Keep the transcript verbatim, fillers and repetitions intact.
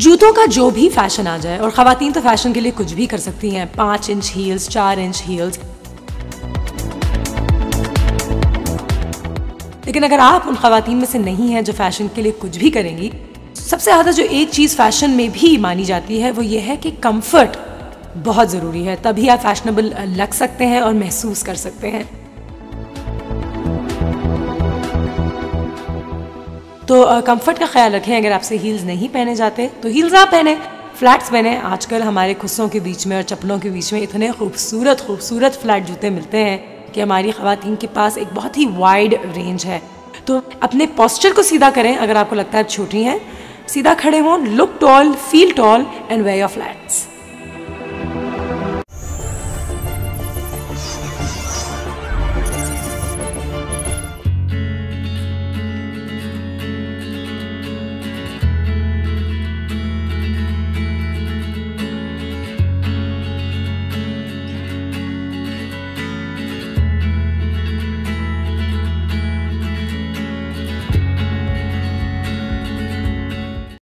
जूतों का जो भी फैशन आ जाए, और ख़वातीन तो फैशन के लिए कुछ भी कर सकती हैं, पाँच इंच हील्स, चार इंच हील्स, लेकिन अगर आप उन ख़वातीन में से नहीं हैं जो फैशन के लिए कुछ भी करेंगी, सबसे ज़्यादा जो एक चीज़ फैशन में भी मानी जाती है वो ये है कि कंफर्ट बहुत ज़रूरी है, तभी आप फैशनेबल लग सकते हैं और महसूस कर सकते हैं। तो कंफर्ट का ख्याल रखें। अगर आपसे हील्स नहीं पहने जाते तो हील्स आप पहने, फ्लैट्स पहने। आजकल हमारे खुस्सों के बीच में और चप्पलों के बीच में इतने खूबसूरत खूबसूरत फ्लैट जूते मिलते हैं कि हमारी ख़वातीन के पास एक बहुत ही वाइड रेंज है। तो अपने पोस्चर को सीधा करें। अगर आपको लगता है आप छोटी हैं, सीधा खड़े हों, look tall, feel tall and wear your flats.